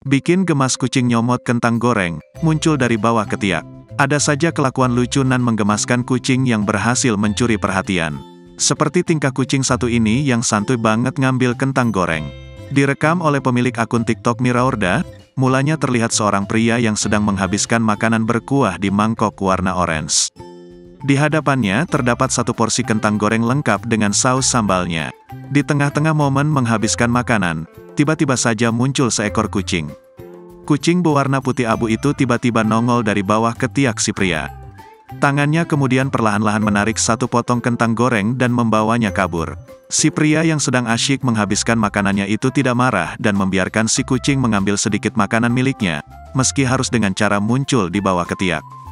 Bikin gemas kucing nyomot kentang goreng, muncul dari bawah ketiak. Ada saja kelakuan lucu nan menggemaskan kucing yang berhasil mencuri perhatian. Seperti tingkah kucing satu ini yang santuy banget ngambil kentang goreng. Direkam oleh pemilik akun TikTok Miraorda, mulanya terlihat seorang pria yang sedang menghabiskan makanan berkuah di mangkok warna orange. Di hadapannya terdapat satu porsi kentang goreng lengkap dengan saus sambalnya. Di tengah-tengah momen menghabiskan makanan, tiba-tiba saja muncul seekor kucing. Kucing berwarna putih abu itu tiba-tiba nongol dari bawah ketiak si pria. Tangannya kemudian perlahan-lahan menarik satu potong kentang goreng dan membawanya kabur. Si pria yang sedang asyik menghabiskan makanannya itu tidak marah dan membiarkan si kucing mengambil sedikit makanan miliknya, meski harus dengan cara muncul di bawah ketiak.